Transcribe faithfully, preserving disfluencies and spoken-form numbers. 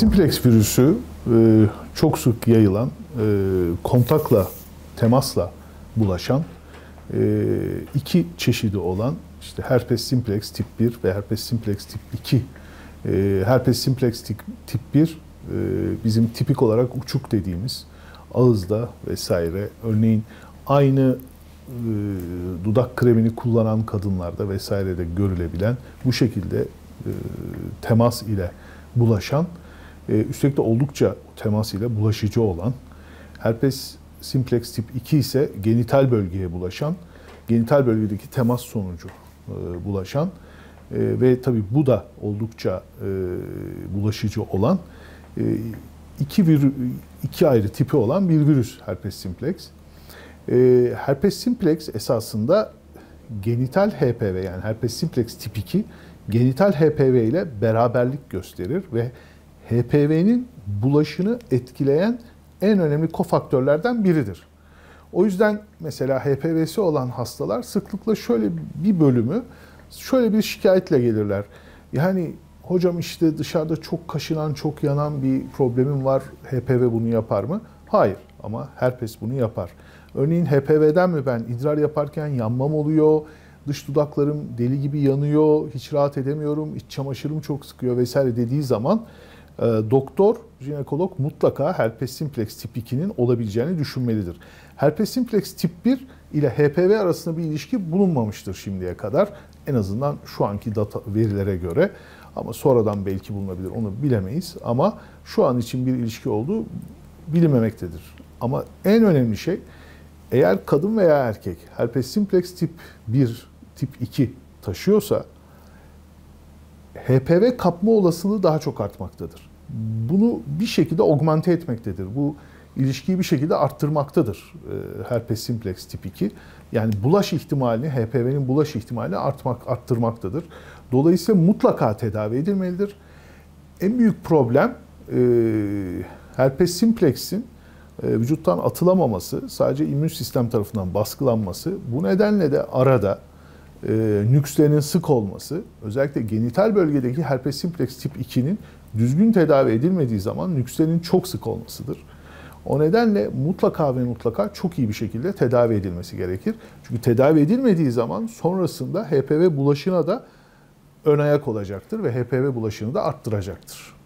simplex virüsü e, çok sık yayılan, e, kontakla, temasla bulaşan e, iki çeşidi olan işte herpes simplex tip bir ve herpes simplex tip iki. E, herpes simplex tip, tip bir e, bizim tipik olarak uçuk dediğimiz ağızda vesaire, örneğin aynı e, dudak kremini kullanan kadınlarda vesairede görülebilen bu şekilde e, temas ile bulaşan, e, üstelik de oldukça temas ile bulaşıcı olan, herpes simplex tip iki ise genital bölgeye bulaşan, genital bölgedeki temas sonucu e, bulaşan e, ve tabii bu da oldukça e, bulaşıcı olan e, iki, vir, iki ayrı tipi olan bir virüs herpes simplex. E, herpes simplex esasında genital H P V, yani herpes simplex tip iki genital H P V ile beraberlik gösterir ve H P V'nin bulaşını etkileyen en önemli kofaktörlerden biridir. O yüzden mesela H P V'si olan hastalar sıklıkla şöyle bir bölümü şöyle bir şikayetle gelirler. Yani hocam işte dışarıda çok kaşınan, çok yanan bir problemim var. H P V bunu yapar mı? Hayır, ama herpes bunu yapar. Örneğin H P V'den mi ben idrar yaparken yanmam oluyor, dış dudaklarım deli gibi yanıyor, hiç rahat edemiyorum, iç çamaşırım çok sıkıyor vesaire dediği zaman e, doktor, jinekolog mutlaka herpes simplex tip ikinin olabileceğini düşünmelidir. Herpes simplex tip bir ile H P V arasında bir ilişki bulunmamıştır şimdiye kadar. En azından şu anki data verilere göre, ama sonradan belki bulunabilir, onu bilemeyiz. Ama şu an için bir ilişki olduğu bilinmemektedir. Ama en önemli şey, eğer kadın veya erkek herpes simplex tip bir, tip iki taşıyorsa H P V kapma olasılığı daha çok artmaktadır. Bunu bir şekilde augmente etmektedir. Bu ilişkiyi bir şekilde arttırmaktadır herpes simplex tip iki. Yani bulaş ihtimalini, H P V'nin bulaş ihtimalini artmak, arttırmaktadır. Dolayısıyla mutlaka tedavi edilmelidir. En büyük problem herpes simplex'in vücuttan atılamaması, sadece immün sistem tarafından baskılanması. Bu nedenle de arada e, nükslerinin sık olması, özellikle genital bölgedeki herpes simplex tip ikinin düzgün tedavi edilmediği zaman nükslerin çok sık olmasıdır. O nedenle mutlaka ve mutlaka çok iyi bir şekilde tedavi edilmesi gerekir. Çünkü tedavi edilmediği zaman sonrasında H P V bulaşına da ön ayak olacaktır ve H P V bulaşını da arttıracaktır.